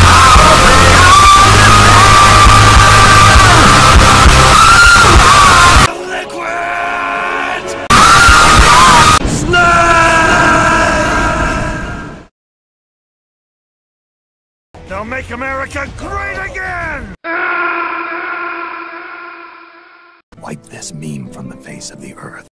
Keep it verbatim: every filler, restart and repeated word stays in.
They'll make America great again! Wipe this meme from the face of the earth.